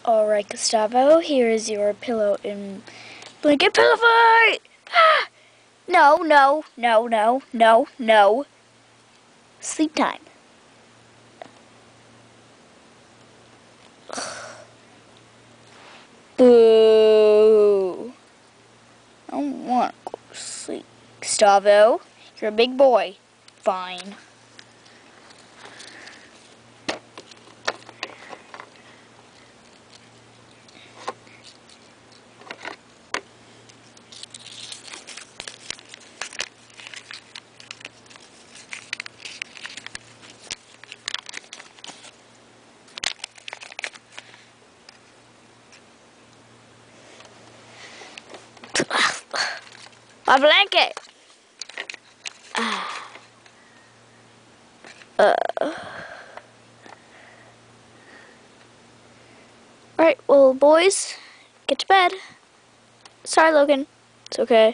Alright, Gustavo, here is your pillow and blanket pillow fight! Ah! No, no, no, no, no, no. Sleep time. Boo. I don't want to go to sleep. Gustavo, you're a big boy. Fine. My blanket. Alright, well, boys, get to bed. Sorry, Logan. It's okay.